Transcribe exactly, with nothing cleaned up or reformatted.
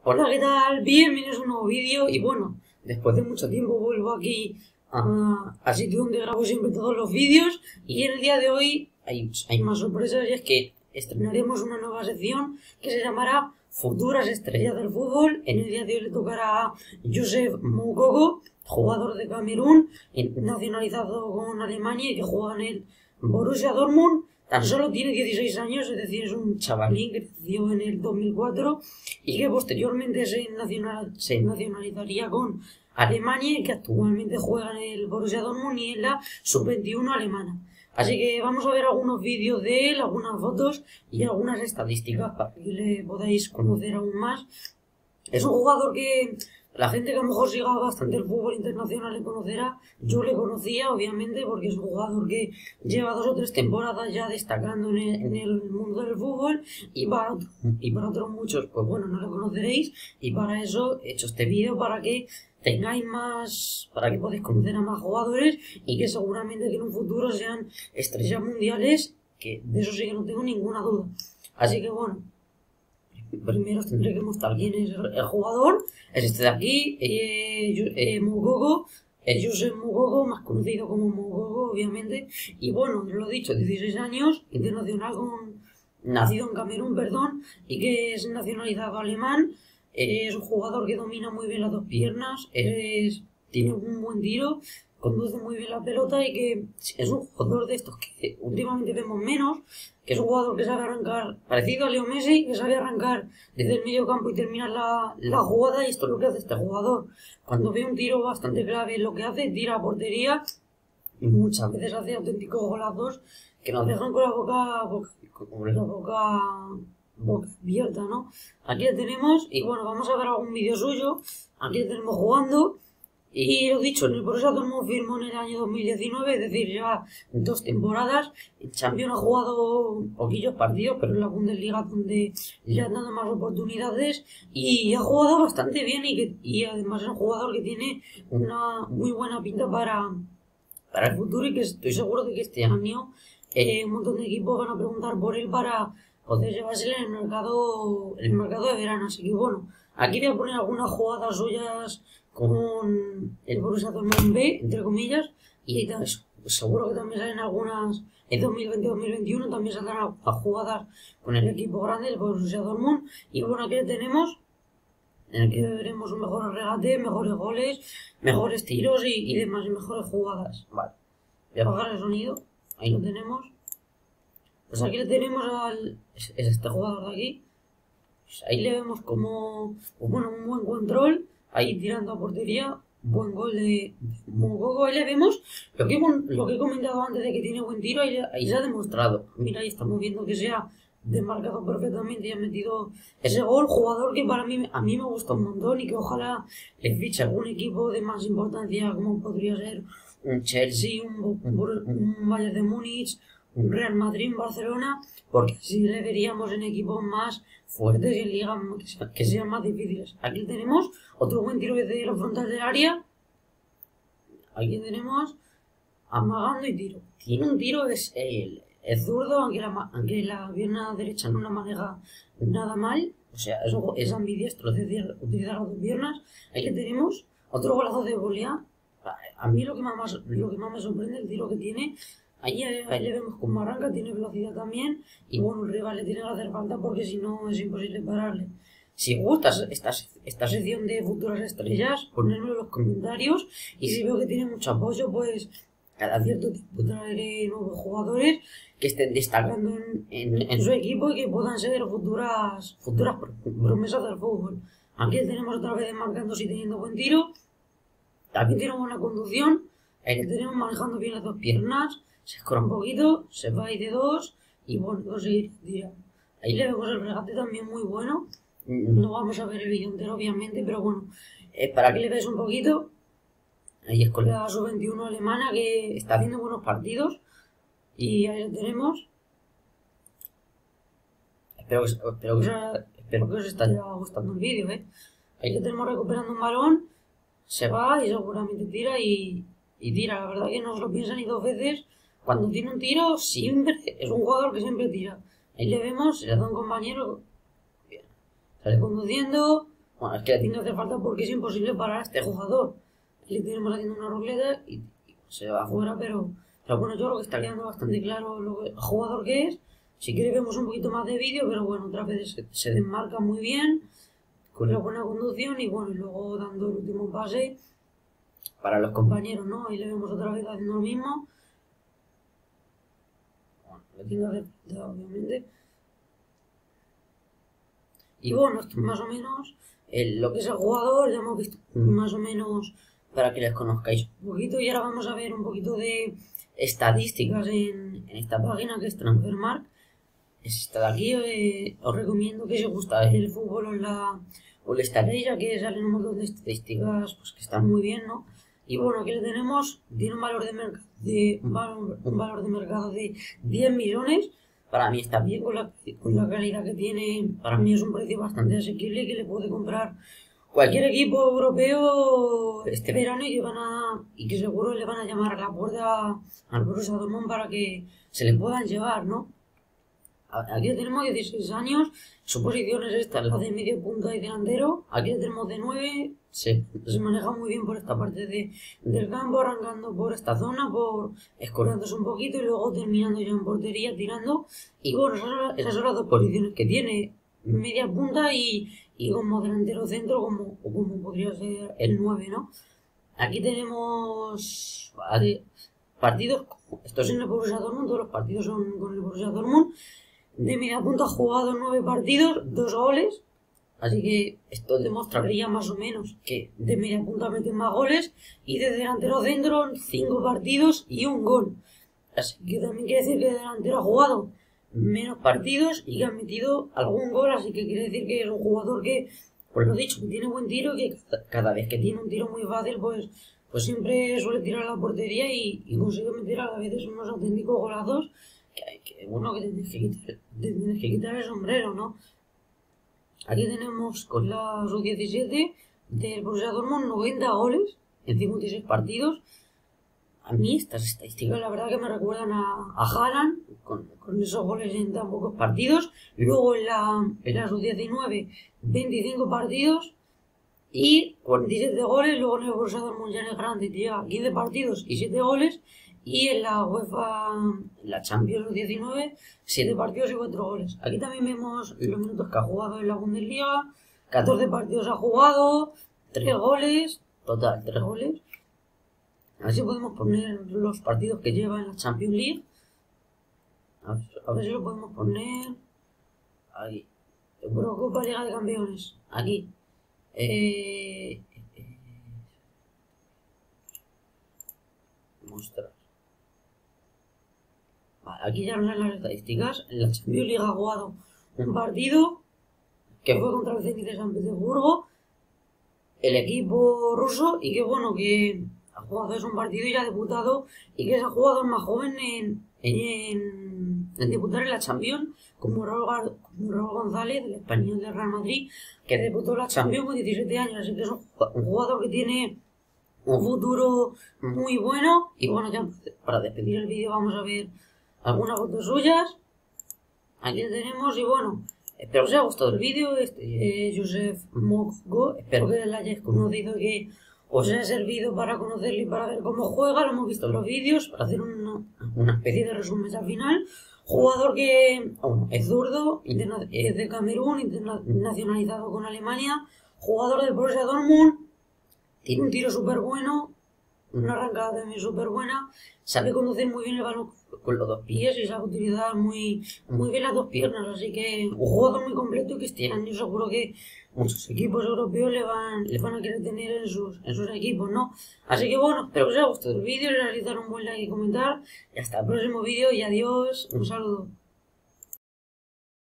Hola, ¿qué tal? Bienvenidos a un nuevo vídeo y bueno, después de mucho tiempo vuelvo aquí a, a sitio donde grabo siempre todos los vídeos y en el día de hoy hay, hay más sorpresas y es que estrenaremos una nueva sección que se llamará Futuras Estrellas del Fútbol. En el día de hoy le tocará a Youssef Moukoko, jugador de Camerún, nacionalizado con Alemania y que juega en el Borussia Dortmund. Tan solo tiene dieciséis años, es decir, es un chavalín que nació en el dos mil cuatro y que posteriormente se, nacional, se nacionalizaría con Alemania y que actualmente juega en el Borussia Dortmund y en la sub veintiuno alemana. Así que vamos a ver algunos vídeos de él, algunas fotos y algunas estadísticas para que le podáis conocer aún más. Es un jugador que la gente que a lo mejor siga bastante el fútbol internacional le conocerá. Yo le conocía, obviamente, porque es un jugador que lleva dos o tres temporadas ya destacando en el, en el mundo del fútbol y para, y para otros muchos, pues bueno, no lo conoceréis y para eso he hecho este vídeo para que tengáis más, para que podáis conocer a más jugadores y que seguramente que en un futuro sean estrellas mundiales, que de eso sí que no tengo ninguna duda. Así que bueno, primero os tendré que mostrar quién es el jugador. Es este de aquí, eh, eh, Moukoko, eh, Youssef Moukoko, más conocido como Moukoko, obviamente. Y bueno, lo he dicho, dieciséis años, internacional con, nacido en Camerún, perdón, y que es nacionalizado alemán. Eh, es un jugador que domina muy bien las dos piernas, es, tiene un buen tiro, conduce muy bien la pelota y que es un jugador de estos que últimamente vemos menos, que es un jugador que sabe arrancar, parecido a Leo Messi, que sabe arrancar desde el medio campo y terminar la, la jugada, y esto es lo que hace este jugador. Cuando ve un tiro bastante clave, lo que hace, tira a portería y muchas veces hace auténticos golazos que nos dejan con la boca, boca con la boca, boca abierta, ¿no? Aquí le tenemos y bueno, vamos a ver algún vídeo suyo. Aquí le tenemos jugando. Y lo dicho, en el Borussia Dortmund firmó en el año dos mil diecinueve, es decir, ya dos temporadas. El Champions ha jugado poquillos partidos, pero en la Bundesliga donde le han dado más oportunidades y ha jugado bastante bien y, que, y además es un jugador que tiene una muy buena pinta para, para el futuro y que estoy seguro de que este año eh, un montón de equipos van a preguntar por él para poder llevárselo en el mercado, en el mercado de verano. Así que bueno, aquí voy a poner algunas jugadas suyas con el Borussia Dortmund B, entre comillas, y seguro que también salen algunas en dos mil veinte dos mil veintiuno, también saldrán a jugadas con el equipo grande, el Borussia Dortmund. Y bueno, aquí le tenemos, en el que veremos un mejor regate, mejores goles, mejores tiros y, y demás, y mejores jugadas. Vale, voy a apagar el sonido, ahí lo tenemos. Pues aquí le tenemos al, es, es este jugador de aquí, pues ahí le vemos como, pues bueno, un buen control, ahí tirando a portería, buen gol de Moukoko. Ahí le vemos lo que, lo que he comentado antes de que tiene buen tiro, ahí, ahí se ha demostrado. Mira, ahí estamos viendo que se ha desmarcado perfectamente y ha metido ese gol. Jugador que para mí, a mí me gusta un montón y que ojalá le fiche algún equipo de más importancia, como podría ser un Chelsea, un, un, un Bayern de Múnich, un Real Madrid, un Barcelona, porque así le veríamos en equipos más fuertes y en ligas que, que sean más difíciles. Aquí tenemos otro buen tiro desde la frontal del área. Aquí tenemos amagando y tiro. Tiene un tiro, es el, el zurdo, aunque la, aunque la pierna derecha no la maneja nada mal. O sea, es, es ambidiestro, es decir, utilizar las dos piernas. Aquí tenemos otro golazo de volea. A mí lo que más, lo que más me sorprende es el tiro que tiene. Ahí, ahí le vemos como arranca, tiene velocidad también y bueno, el rival le tiene que hacer falta porque si no es imposible pararle. Si os gusta esta, esta sección de futuras estrellas, ponedmelo en los comentarios y si veo que tiene mucho apoyo, pues cada cierto tiempo traeré nuevos jugadores que estén destacando en, en, en su equipo y que puedan ser futuras, futuras promesas del fútbol. Aquí tenemos otra vez marcándose y teniendo buen tiro, también tiene buena conducción, ahí le tenemos manejando bien las dos piernas. Se escora un poquito, se va ahí de dos y bueno, conseguir tirar. Ahí le vemos el regate también muy bueno. No vamos a ver el vídeo entero, obviamente, pero bueno, eh, para que le veáis un poquito. Ahí es con la sub veintiuno alemana que está haciendo buenos partidos. Y ahí lo tenemos. Espero que, espero que, espero que os esté gustando el vídeo, ¿eh? Ahí lo tenemos recuperando un balón. Se va y seguramente tira y, y tira. La verdad que no os lo piensa ni dos veces. Cuando tiene un tiro, siempre es un jugador que siempre tira. Ahí le vemos, se le da un compañero. Bien. Sale conduciendo. Bueno, es que le tiene que hacer falta porque es imposible parar a este jugador. Le tenemos haciendo una ruleta y, y se va afuera, pero, pero bueno, yo creo que está quedando bastante claro lo que, el jugador que es. Si quiere vemos un poquito más de vídeo, pero bueno, otra vez se, se desmarca muy bien, con la buena conducción y bueno, y luego dando el último pase para los compañeros, ¿no? Ahí le vemos otra vez haciendo lo mismo. Bueno, le tiene que hacer, obviamente. Y bueno, esto más o menos el, lo que es el jugador, ya hemos visto más o menos para que les conozcáis un poquito. Y ahora vamos a ver un poquito de estadísticas en, en esta página que es Transfermarkt. Es esta de aquí, eh, os recomiendo que si os gusta el fútbol os la, os la instaléis, ya que salen un montón de estadísticas pues, que están muy bien, ¿no? Y bueno, aquí lo tenemos, tiene un valor de mercado de, un valor, un valor de, mercado de diez millones. Para mí está bien con la, con la calidad que tiene, para mí es un precio bastante asequible que le puede comprar cualquier equipo europeo este verano y que, van a, y que seguro le van a llamar a la puerta al Borussia Dortmund para que se le puedan llevar, ¿no? Aquí tenemos dieciséis años, su posición es esta, la de medio punta y delantero. Aquí tenemos de nueve, se, se maneja muy bien por esta parte de, del campo, arrancando por esta zona, por escorándose un poquito y luego terminando ya en portería, tirando. Y bueno, esas, esas son las dos posiciones que tiene, media punta y, y como delantero centro, como, como podría ser el nueve, ¿no? Aquí tenemos vale, partidos, esto es en el Borussia Dortmund, todos los partidos son con el Borussia Dortmund. De media punta ha jugado nueve partidos, dos goles, así que esto demostraría más o menos que de media punta meten más goles y de delantero centro cinco partidos y un gol. Así que también quiere decir que de delantero ha jugado menos partidos y que ha metido algún gol, así que quiere decir que es un jugador que, pues lo dicho, que tiene buen tiro, que cada vez que tiene un tiro muy fácil, pues, pues siempre suele tirar a la portería y, y consigue meter a veces unos auténticos golazos. Que, que bueno, que tienes que, quitar, tienes que quitar el sombrero, ¿no? Aquí tenemos con la sub diecisiete del Borussia Dortmund noventa goles en cincuenta y seis partidos. A mí estas estadísticas la verdad que me recuerdan a, a Haaland con, con esos goles en tan pocos partidos. Luego en la, en la sub diecinueve veinticinco partidos y cuarenta y siete goles. Luego en el Borussia Dortmund ya en el grande lleva quince partidos y siete goles. Y en la UEFA, en la Champions diecinueve, siete partidos y cuatro goles. Aquí también vemos los minutos que ha jugado en la Bundesliga. catorce partidos ha jugado, tres goles, total, tres goles. Así podemos poner los partidos que lleva en la Champions League. A ver, a ver si lo podemos poner. Ahí. Eurocopa, Liga de Campeones. Aquí. Eh, eh, mostrar. Aquí ya no salen las estadísticas. En la Champions League ha jugado un partido que fue contra el Zenit de San Petersburgo, el equipo ruso, y que bueno, que ha jugado es un partido y ya ha debutado, y que es el jugador más joven en, en, en debutar en la Champions, como Raúl, como Raúl González, el español del Real Madrid, que debutó en la Champions con diecisiete años, así que es un, un jugador que tiene un futuro muy bueno. Y bueno, ya para despedir el vídeo vamos a ver algunas fotos suyas. Aquí lo tenemos y bueno, espero que os haya gustado el vídeo. Este es Joseph Mokgo, espero que le hayáis conocido, que os haya servido para conocerle y para ver cómo juega. Lo hemos visto en los vídeos, para hacer una, una especie de resumen al final. Jugador que bueno, es zurdo, es de Camerún, internacionalizado con Alemania, jugador del Borussia Dortmund, tiene un tiro súper bueno, una arrancada también súper buena, sabe conducir muy bien el balón con los dos pies y sabe utilizar muy, muy bien las dos piernas, así que un jugador muy completo que este año seguro que muchos equipos europeos le van, le van a querer tener en sus, en sus equipos, ¿no? Así que bueno, espero que os haya gustado el vídeo, realizar un buen like y comentar, y hasta el próximo vídeo y adiós, un saludo.